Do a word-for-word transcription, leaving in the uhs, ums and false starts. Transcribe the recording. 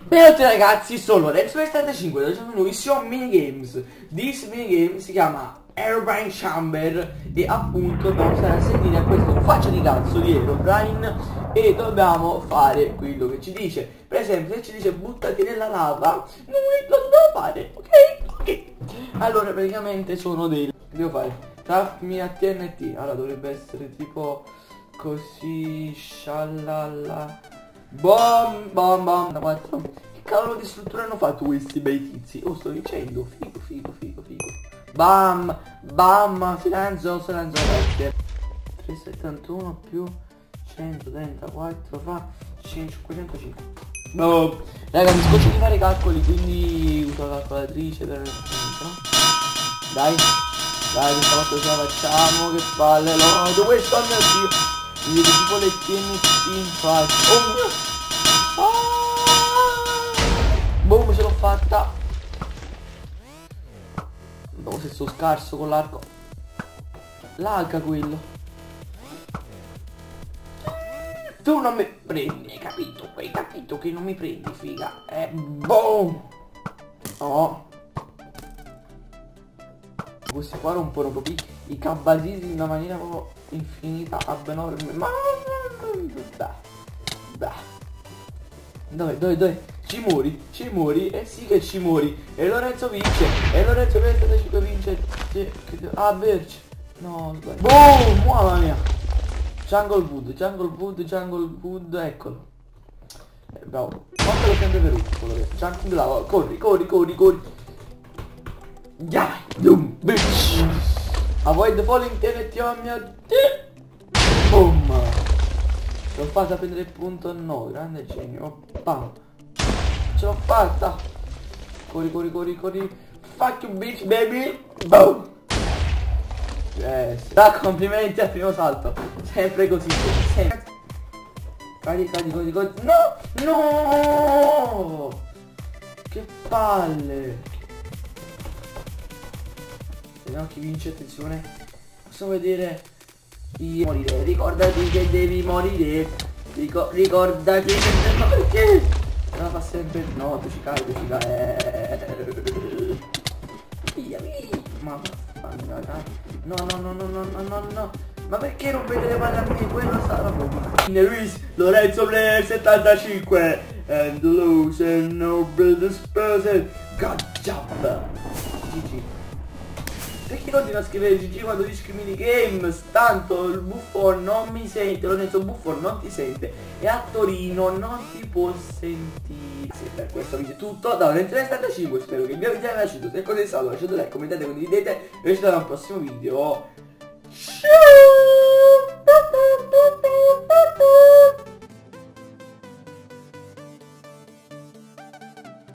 Benvenuti ragazzi, sono Lorenzo settantacinque, oggi un nuovissimo minigames. This minigame si chiama Herobrine Chamber e appunto dobbiamo stare a sentire a questo faccia di cazzo di Herobrine e dobbiamo fare quello che ci dice. Per esempio se ci dice buttati nella lava, noi lo dobbiamo fare, ok? Ok. Allora praticamente sono dei... Che devo fare? Craftmi a T N T, allora dovrebbe essere tipo così, sciallalla. Bom bom bom quattro. Che cavolo di struttura hanno fatto questi bei tizi? Oh, sto dicendo, figo figo figo figo. Bam bam, silenzio silenzio verde. trecentosettantuno più centotrentaquattro fa cinquecentocinque. Boh. Raga, mi scoccio di fare i calcoli, quindi uso la calcolatrice per... no? Dai dai, questa volta ce la facciamo, che palle. No, dove sto, mio dio? Mi vedo tipo le T N T in faccia. Oh mio. Ah! Boom, ce l'ho fatta. Dopo se sono scarso con l'arco. Lagga quello. Tu non mi prendi, hai capito? Hai capito che non mi prendi, figa. Eh, boom. Oh. Questi qua rompono proprio i cabasisi in una maniera proprio infinita, abnorme. Ma da, da. Dove, dove, dove? Ci muori, ci muori, e eh sì che ci muori. E Lorenzo vince, e Lorenzo settantacinque vince. Ah, Verge. No, sbaglio. Boom, mamma mia. Jungle Wood, Jungle Wood, Jungle Wood, eccolo. Eh, bravo. Quanto sempre per ultimo, Jungle Lava, corri, corri, corri, corri. Yeah, boom, bitch. Avoid falling T N T, oh mio dio. Boom. L'ho fatta prendere il punto no, grande genio. Oppa. Ce l'ho fatta. Corri, corri, corri, corri. Fuck you bitch baby. Boom. Yes. Da complimenti al primo salto. Sempre così. Sempre. Cadi, cadi, cadi, cadi. No! No! Che palle. Vediamo chi vince, attenzione. Possiamo vedere io morire. Ricordati che devi morire. Rico ricordati che devi morire. Perché? Non la fa sempre. No, tu ci cai, tu ci cai. Eh. Via, via. Ma no, no, no, no, no, no, no, no. Ma perché non vedete male a me? Quello sarà proprio. Luis Lorenzo Player settantacinque. And loser no business person. Good job. G G. Perché continua a scrivere G G quando dici minigames? Tanto il Buffon non mi sente, Lorenzo Buffon non ti sente e a Torino non ti può sentire. Sì, per questo video è tutto da Lorenzo settantacinque, spero che il mio video vi sia piaciuto. Se così è stato lasciate like, commentate, condividete e ci vediamo al prossimo video. Ciao!